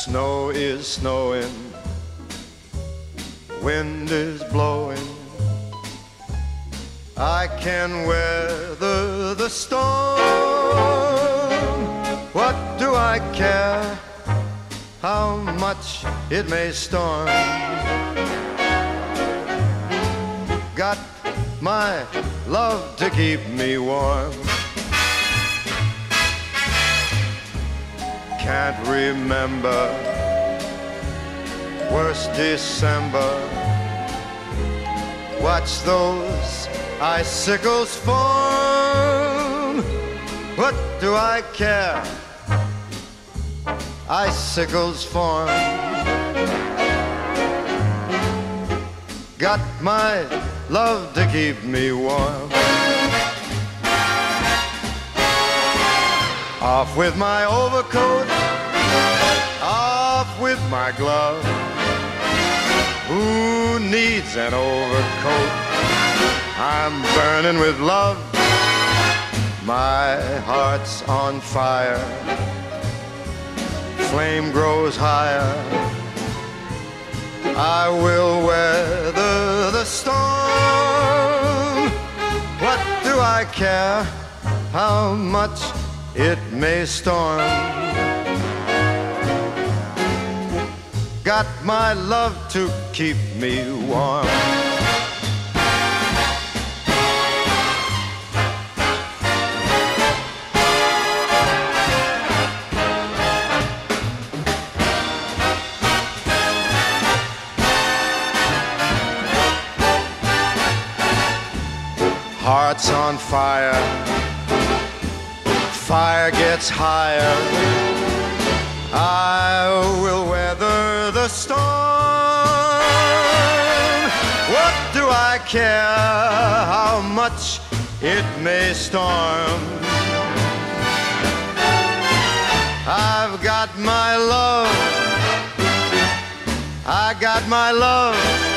Snow is snowing, wind is blowing. I can weather the storm. What do I care how much it may storm? Got my love to keep me warm. Can't remember worst December. Watch those icicles form. What do I care? Icicles form. Got my love to keep me warm. Off with my overcoat, off with my glove. Who needs an overcoat? I'm burning with love. My heart's on fire, flame grows higher. I will weather the storm. What do I care how much it may storm? Got my love to keep me warm. Heart's on fire, fire gets higher. I will weather the storm. What do I care how much it may storm? I've got my love, I got my love.